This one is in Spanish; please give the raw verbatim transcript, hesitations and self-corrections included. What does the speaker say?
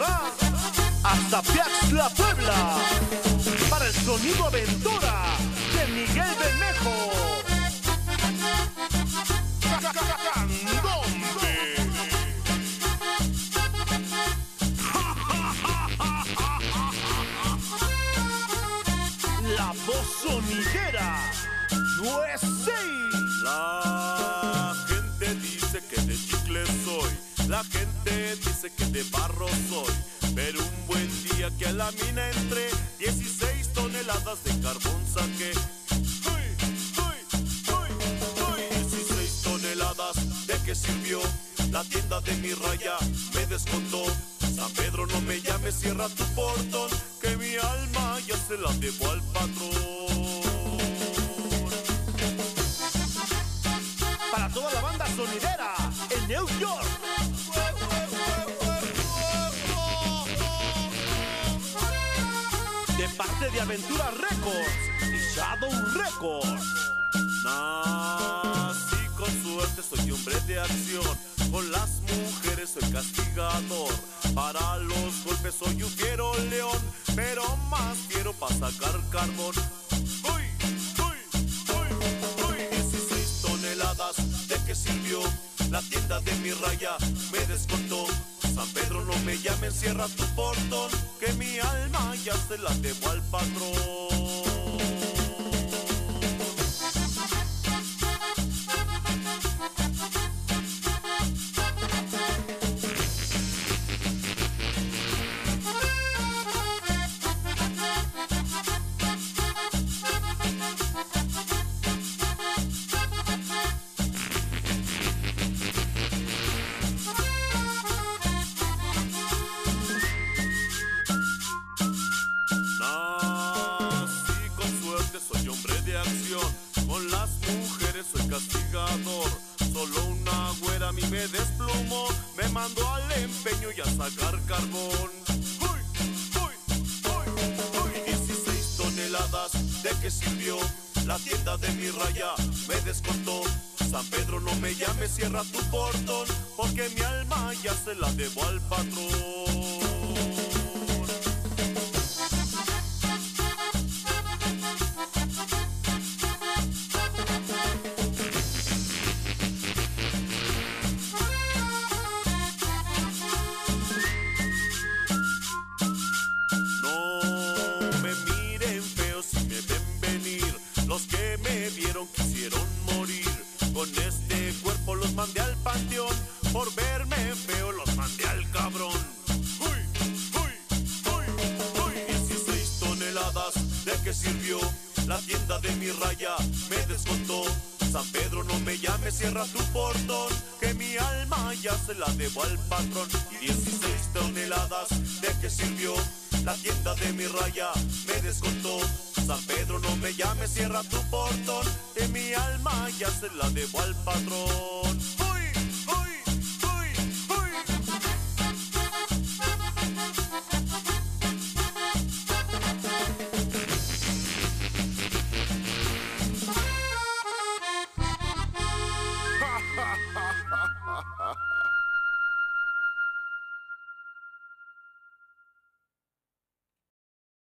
va hasta Piaxtla, Puebla, para el sonido aventura de Miguel Bermejo. Candombe. La voz sonidera U S A. La gente dice que de chicle soy, la gente dice que de barro soy, pero un buen día que a la mina entré, dieciséis toneladas de carbón saqué. ¡Uy, uy, uy, uy! dieciséis toneladas, ¿de qué sirvió? La tienda de mi raya me descontó. San Pedro, no me llames, cierra tu portón, que mi alma ya se la debo al patrón. Para toda la banda sonidera en New York. De parte de Aventura Records y Shadow Records. Nací con suerte, soy hombre de acción. Con las mujeres soy castigador. Para los golpes soy un fiero león, pero más fiero para sacar carbón. Uy, uy, uy, uy. dieciséis toneladas, ¿de qué sirvió? La tienda de mi raya me descontó. San Pedro, no me llames, cierra tu portón, que mi alma ya se la debo al patrón. Soy hombre de acción, con las mujeres soy castigador. Solo una güera a mí me desplumó, me mandó al empeño y a sacar carbón. ¡Uy, uy, uy, uy! dieciséis toneladas, ¿de qué sirvió? La tienda de mi raya me descontó. San Pedro, no me llames, cierra tu portón, porque mi alma ya se la debo al patrón. Los que me vieron quisieron morir. Con este cuerpo los mandé al panteón. Por verme feo los mandé al cabrón. Uy, uy, uy, uy. dieciséis toneladas, ¿de qué sirvió? La tienda de mi raya me descontó. San Pedro, no me llames, cierra tu portón, que mi alma ya se la debo al patrón. Y dieciséis toneladas, ¿de qué sirvió? La tienda de mi raya me descontó. San Pedro, no me llames, cierra tu portón, que mi alma ya se la debo al patrón.